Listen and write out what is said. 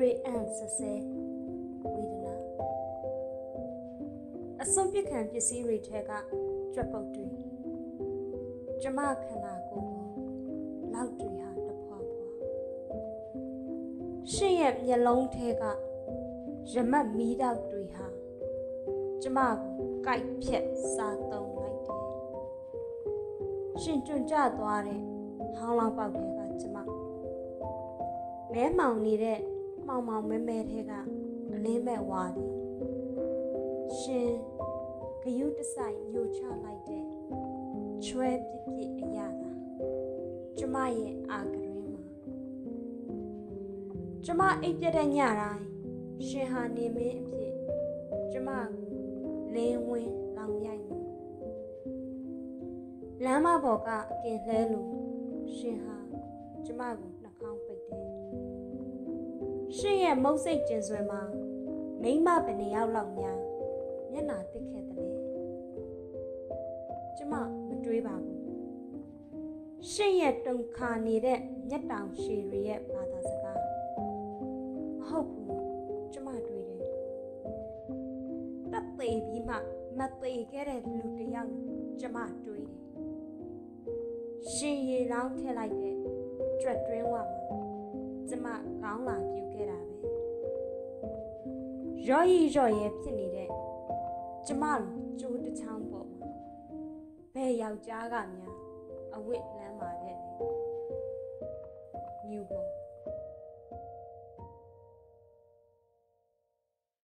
တွေအံ့ဆဆဲဝေဒနာအစွန်ပြခံပစ္စည်းတွေထဲကကြွက်ပုတ်တွေကျမခန္ဓာကိုယ်ပေါ်လောက်တွေဟာတဖွာဖွာရှင့်ရဲ့မျက်လုံးထဲကရမတ်မီးတောက်တွေဟာကျမကိုကိုက်ဖြက်စားသုံးလိုက်တယ်ရှင်ကျွန့်ကျသွားတဲ့ဟောင်းလောင်းပေါက်ထဲကကျမမဲမှောင်နေတဲ့မှောင်မဲမဲထဲကအလင်းမဲ့ဝါသည်ရှင်ဂယုတဆိုင်ညှို့ချလိုက်တဲ့ချွဲပြစ်ပြစ်အရာသာကျမရဲ့အာကရင်းမှာကျမအိပ်ပြတဲ့ညတိုင်းရှင်ဟာနေမင်းအဖြစ်ကျမကိုလင်းဝင်းလောင်မြိုက်မှုလမ်းမပေါ်ကအကင်လှဲလို့ရှင်ဟာကျမကိုနှာခေါင်းပိတ်တယ်ရှင်ရဲ့မုတ်စိတ်ကျင်စွယ်မှာမိမဘယ်နှယောက်လောက်များမျက်နှာတစ်ခဲ့တယ်ကျမမတွေးပါဘူးရှင်ရဲ့တုန်ခါနေတဲ့မျက်တောင်ရှည်ရဲ့ဘာသာစကားမဟုတ်ဘူးကျမတွေးတယ်တပ်သေးပြီးမှမသေးခဲ့တဲ့လူတစ်ယောက်ကျမတွေးတယ်ရှင်ရီလောင်းထည့်လိုက်တဲ့ကြွက်တွင်းဝမှာကျမကောင်းလာပြူခဲ့တာပဲရော့ရီရော့ရဲဖြစ်နေတဲ့ကျမလိုကြိုးတစ်ချောင်းပေါ်မှာဘယ်ယောက်ျားကများအဝတ်လမ်းပါတဲ့မြူပုံ